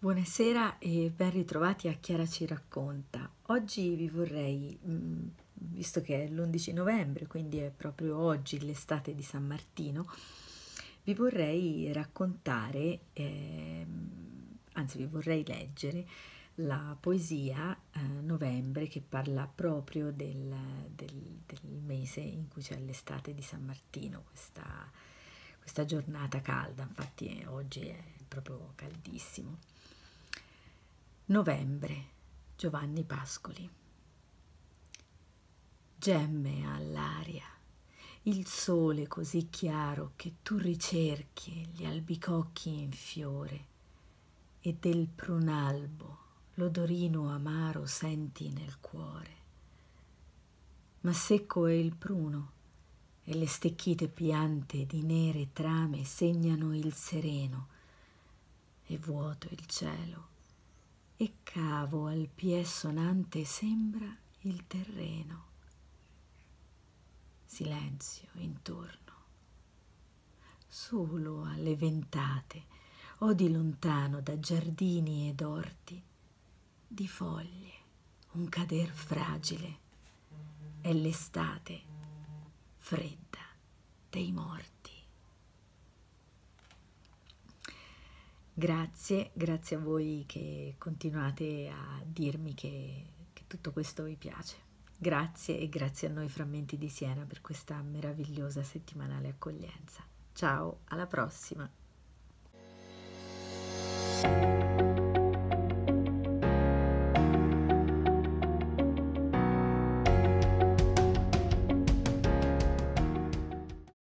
Buonasera e ben ritrovati a Chiara ci racconta. Oggi vi vorrei, visto che è l'11 novembre, quindi è proprio oggi l'estate di San Martino, vi vorrei raccontare, anzi vi vorrei leggere la poesia Novembre, che parla proprio del mese in cui c'è l'estate di San Martino, questa giornata calda. Infatti oggi è proprio caldissimo. Novembre, Giovanni Pascoli. Gemme all'aria il sole così chiaro che tu ricerchi gli albicocchi in fiore, e del prunalbo l'odorino amaro senti nel cuore. Ma secco è il pruno e le stecchite piante di nere trame segnano il sereno, e vuoto il cielo, e cavo al piè sonante sembra il terreno. Silenzio intorno, solo alle ventate o di lontano da giardini ed orti, di foglie un cader fragile, è l'estate fredda dei morti. Grazie a voi che continuate a dirmi che tutto questo vi piace. Grazie, e grazie a noi Frammenti di Siena per questa meravigliosa settimanale accoglienza. Ciao, alla prossima!